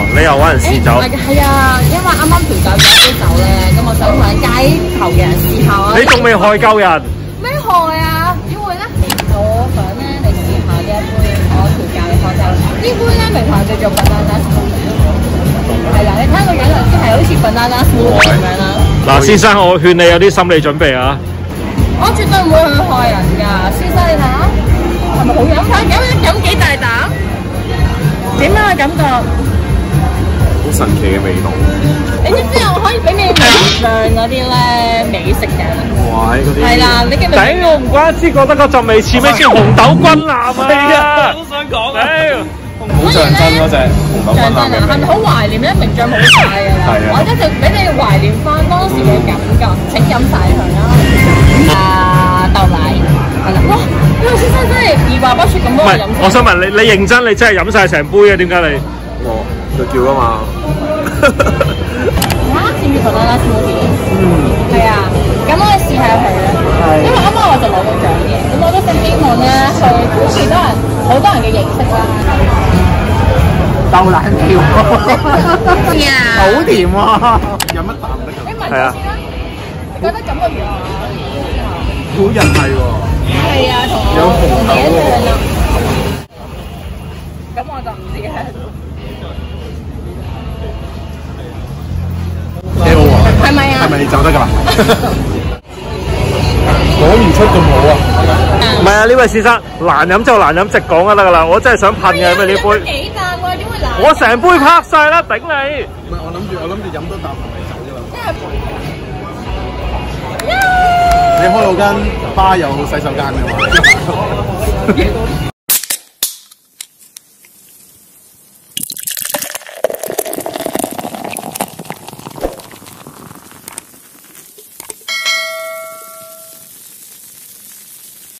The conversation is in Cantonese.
你又揾人試酒？ 係啊，因為啱啱調酒咗杯酒咧，咁我想同街頭嘅人試下啊。 你仲未害夠人？ 咩害啊？點會咧？我想咧，你試下呢一杯我調教嘅方式。呢杯咧名牌叫做 banana smoothie。係啦，你睇個樣就知係好似 banana smoothie 咁樣啦。 嗱，先生，我勸你有啲心理準備啊！ 我絕對唔會去害人㗎，先生你睇下，係咪好飲？飲幾大膽？點樣嘅感覺？ 好神奇嘅味道。 你知唔知我可以俾你名醬嗰啲咧美食嘅？ 哇！嗰啲係啦，你記唔記得？ 頂，我唔怪之覺得個陣味似咩？似紅豆軍艦啊！係啊， 我都想講啊！ 好象真嗰隻紅豆軍艦嘅味。 係咪好懷念咧？名醬冇晒㗎啦，我一直俾你懷念翻當時嘅感覺，請飲晒佢啦！豆奶係啦，哇！呢個先生真係二話不說咁幫我飲。 我想問你，你認真？你真係飲晒成杯嘅？點解你？ 我佢叫㗎嘛。 試住 banana smoothie。係啊，咁我哋試下佢啦。因為啱啱我就攞到獎嘅，咁我都想希望咧去鼓勵多人，好多人嘅認識啦。 豆奶條，好甜喎！ 飲一啖得㗎。 你聞下先啦，你覺得咁個樣好人係喎。 係啊，同我同你一樣啦。咁我就唔知啦。 幾好喎！ 係咪啊？ 係咪就得㗎啦？講唔出咁好啊！ 唔係啊，呢位先生，難飲就難飲，直講就得㗎啦。我真係想噴嘅，因為呢杯。 幾啖喎？點會難？ 我成杯拍晒啦，頂你！ 唔係我諗住飲多啖咪走㗎啦。你開嗰間巴有洗手間㗎嘛？